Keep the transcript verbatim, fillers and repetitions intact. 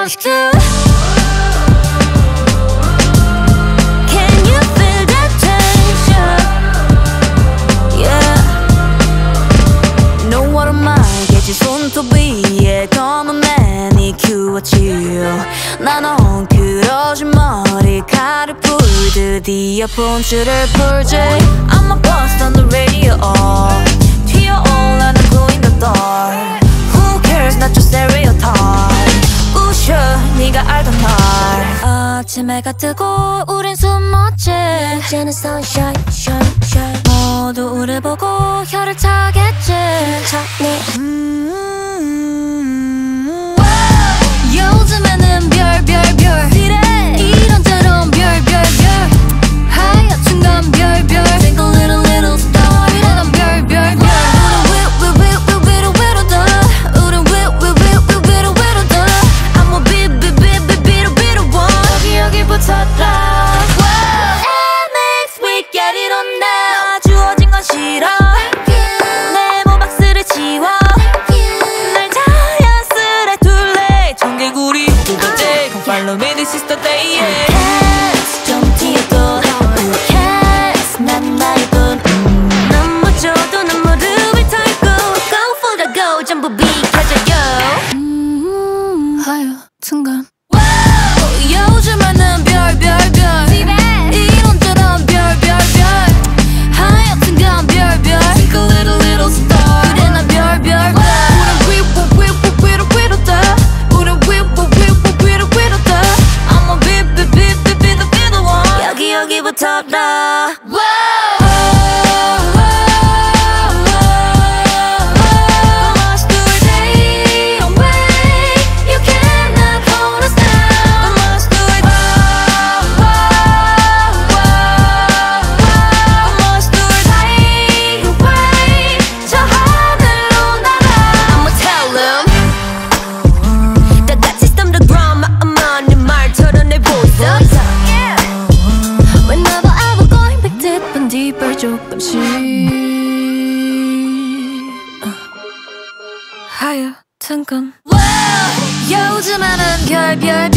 supposed to? Can you feel that tension? Yeah. 너와로 말겠지 손톱 위에 검은 매니큐어 칠 나는 그러지 머리카락 풀듯 이어폰줄을 풀지 I'm a bust on the radio 튀어올라 난 glue in the dark Who cares not your stereotype 부셔 네가 알던 날 아침 해가 뜨고 우린 숨었지 이제는 sunshine shine shine 모두 우릴 보고 혀를 차겠지 차네 음 요즘에는 별별별 이런저런 별별별 하얗은 건 별별 Twinkle little little star 이런 별별별 우린 위로 위로 위로 더 우린 위로 위로 위로 위로 더 I'm a bit bit bit bit bit bit of one 여기 여기 붙었다 It makes we get it on now 주어진 건 싫어 내 모박스를 지워 날 자연스레 둘래 청개구리 두 번째 Come follow me this is the day yeah. 좀 튀어도 Who cares 난 나의 뿐 눈물 줘도 난 무릎을 털고 Go for the go 전부 비켜져요 음, 하여튼간 요즘에는 별별별 이런저런 별별별 하여튼간 별별 Twinkle little little star 그래 난 별별별 우린 위로 위로 위로 위로 더 우린 위로 위로 위로 위로 더 I'm a bit bit bit bit bit bit one 여기 여기부터다 조금씩 하여튼간 요즘에는 별별